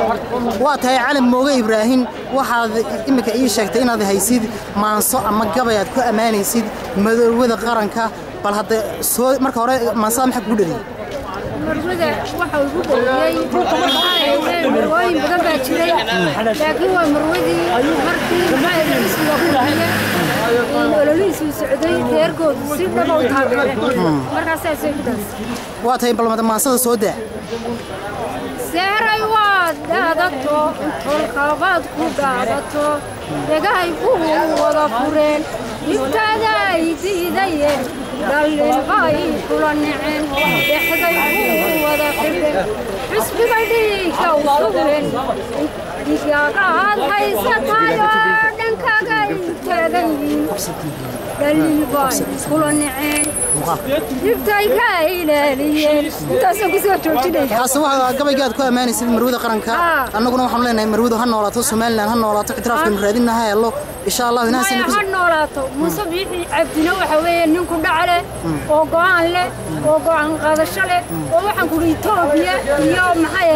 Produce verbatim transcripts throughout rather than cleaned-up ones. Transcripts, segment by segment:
واتهاي عالم موجة إبراهيم واحد إمك أي شيء تين هذا هيسيد مع صاء أما جبيات كو أمان يسيد مذروذ قرنك بل هذا سو مركه هراء ما صام حق بدري مروذ واحد يقول لي مروين بدل بتشري لكن هو مروذي مركي ما يلبس وكله ولوليس السعودي كيركو سيبنا موتها مركز سيكدس واتهاي بل ما ما صاد سوداء سهري واد دادتو الخبات كودادتو دغاي كو ودا فورين يبتدا يديدين دلباي كلنعين دخداي كو ودا فورين حسبي بدي كوفورين ديغاقاد هيستايو دنكاغاي تاغاي دلباي كلنعين يبتاي كايلاليين تاسو كسو جوجينay kaasoo gabay gaad ku amaanaysid marwada qaranka annaguna waxaan leenahay marwada ha noolaato Soomaaliland ha noolaato itraafka raadinaha yallo insha Allah inaasina ku noolaato musabiixi abdina waxa weeye ninku dhacale oo go'aan leh oo go'aan qaadasho leh oo waxaan ku Itoobiya iyo maxay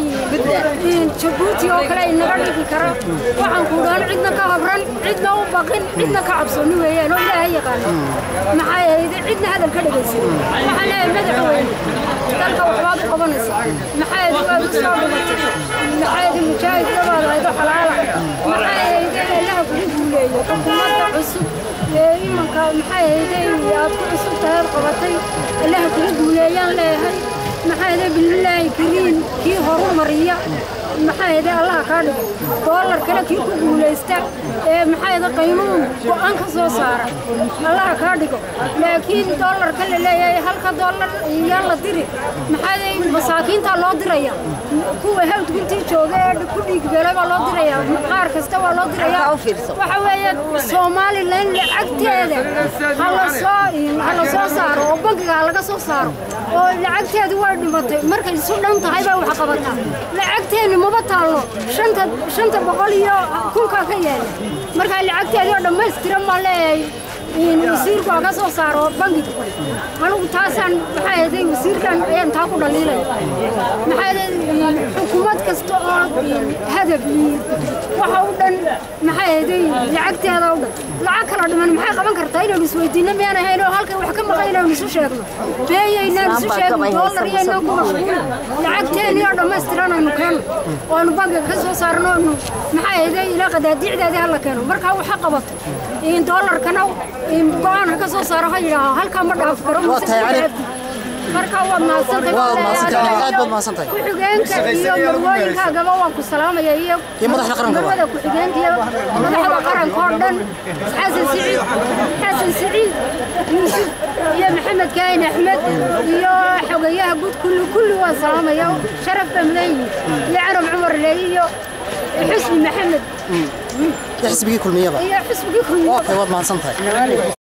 ahaydeen Djibouti oo kale inaga dhigi kara waxaan ku dhaan cidna ka habran cidna u baqin cidna ka cabsoni weeyaan oo Ilaahay yaqaan maxay ahaydeen cidna hadal ka dhageysan waxa leeyahay madaxweyne dalka waxbaad qabanaysa maxay ahayd soo dhimatay maxay ahayd mujaahid gabaad aydo xalaala maxay ahayd Ilaahay ku guuleeyo xukuumadda cusub ee imanka maxay ahayd aad ku cusub tahay qabatay Ilaahay ku guuleeyaan leeyahay maxay ahayd billahi kariim kii horumariya maxay ahayd Allah ka dhigo dollar kale kii ku guuleysta ee maxay ahayd qiimuhu go'aan ka soo saara Allah ka dhigo laakiin dollar kale leeyahay halka dollar iyaan la diri maxay ahayd masaakiinta loo diraya kuwa hawd guntii joogay ku dhig beelay baa loo diraya qaar kasta waa loo diraya waxa weeye Soomaaliland lacagteeda hala soo hala soo saaro oo bankiga laga soo saaro oo lacagteedu waa dhimatay markay isu dhan tahay baa wax qabataa lacagteenu ma bataalo shanta shanta boqol iyo kunka ka yaal marka lacagteedu dhammaystiran ma leeyahay in wasiirku ka soo saaro bankiga anigu taasan maxay ahayd wasiirkan ayaan taa ku dhaliilay maxay ahayd xukuumad kasta oo hadaf waxa uu dhan maxay ahayd lacagteeda u dhan lacag kala dhiman maxay qaban kartaa inuu isweydiino miyaan ahayn oo halka wax ka maqayna isu sheegno beeyayna isu sheegno dollar iyo inoo ku mashquul lacagteena oo dhammaystiran aynu keeno oo aanu bankiga ka soo saarno maxay ahayd ila qadaadiicdeeda hala keeno marka waxa qabato in dollarkana in go'aan ka soo saaro hayraha halka ma dhaaf karo marka waa maasantay waa maasantay aad baad maasantay xigeenka iyo marwooyinka gaba waan ku salaamaya iyo madaxda qaranka madaxda ku xigeenka iyo madaxda qaranka oo dhan xasan siciid xasan siciid yusuf iyo maxamed kaain axmed iyo xogayaha guud kullu kullu waa salaamaya sharaf bamday iyo arab umar leeyo حسبي محمد حسبي كل مية يا حسبي كل مية اوكي واد ما سنتهي